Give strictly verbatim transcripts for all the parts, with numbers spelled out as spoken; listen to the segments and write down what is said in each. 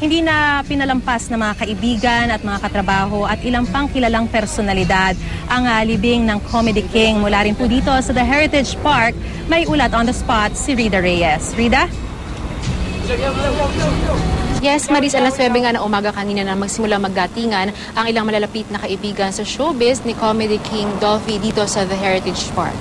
hindi na pinalampas ng mga kaibigan at mga katrabaho at ilang pang kilalang personalidad ang uh, libing ng Comedy King. Mula rin po dito sa The Heritage Park, may ulat on the spot si Rida Reyes. Rida? Yes, Maris, alas nuwebe nga ng umaga kanina na magsimula magdatingan ang ilang malalapit na kaibigan sa showbiz ni Comedy King Dolphy dito sa The Heritage Park.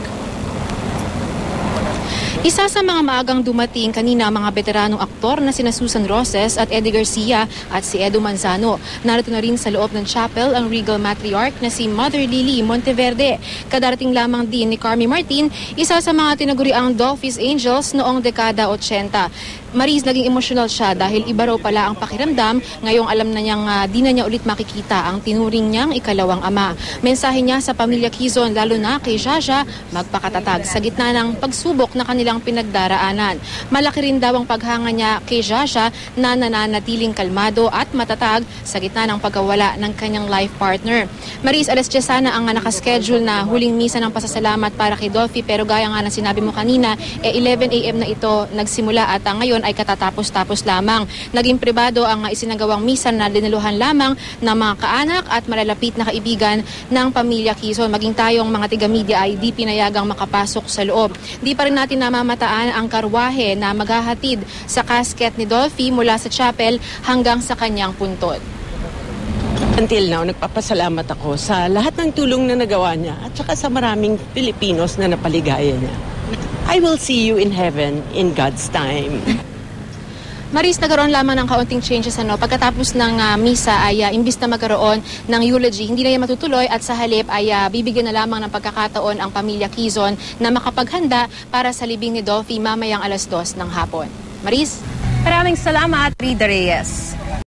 Isa sa mga maagang dumating kanina mga veteranong aktor na sina Susan Roses at Eddie Garcia at si Edu Manzano. Narito na rin sa loob ng chapel ang regal matriarch na si Mother Lily Monteverde. Kadarating lamang din ni Carmy Martin, isa sa mga tinaguriang Dolphy's Angels noong dekada eighty. Maris, naging emosyonal siya dahil iba raw pala ang pakiramdam ngayong alam na niyang uh, di na niya ulit makikita ang tinuring niyang ikalawang ama. Mensahe niya sa pamilya Quezon, lalo na kay Jaja, magpakatatag sa gitna ng pagsubok na kanilang pinagdaraanan. Malaki rin daw ang paghanga niya kay Jaja na nananatiling kalmado at matatag sa gitna ng pagkawala ng kanyang life partner. Maris, alas diyes sana ang nakaschedule na huling misa ng pasasalamat para kay Dolphy, pero gaya nga na sinabi mo kanina, eh, eleven a m na ito nagsimula at uh, ngayon ay katatapos-tapos lamang. Naging pribado ang isinagawang misa na dinaluhan lamang ng mga kaanak at malalapit na kaibigan ng pamilya Quezon. Maging tayong mga tiga-media ay di pinayagang makapasok sa loob. Di pa rin natin namamataan ang karwahe na maghahatid sa casket ni Dolphy mula sa chapel hanggang sa kanyang puntod. Until now, nagpapasalamat ako sa lahat ng tulong na nagawa niya at saka sa maraming Pilipinos na napaligaya niya. I will see you in heaven in God's time. Maris, nagkaroon lamang ng kaunting changes ano. Pagkatapos ng uh, misa ay uh, imbis na magkaroon ng eulogy, hindi na yan matutuloy at sa halip ay uh, bibigyan na lamang ng pagkakataon ang pamilya Quezon na makapaghanda para sa libing ni Dolphy mamayang alas dos ng hapon. Maris? Maraming salamat, Rida Reyes.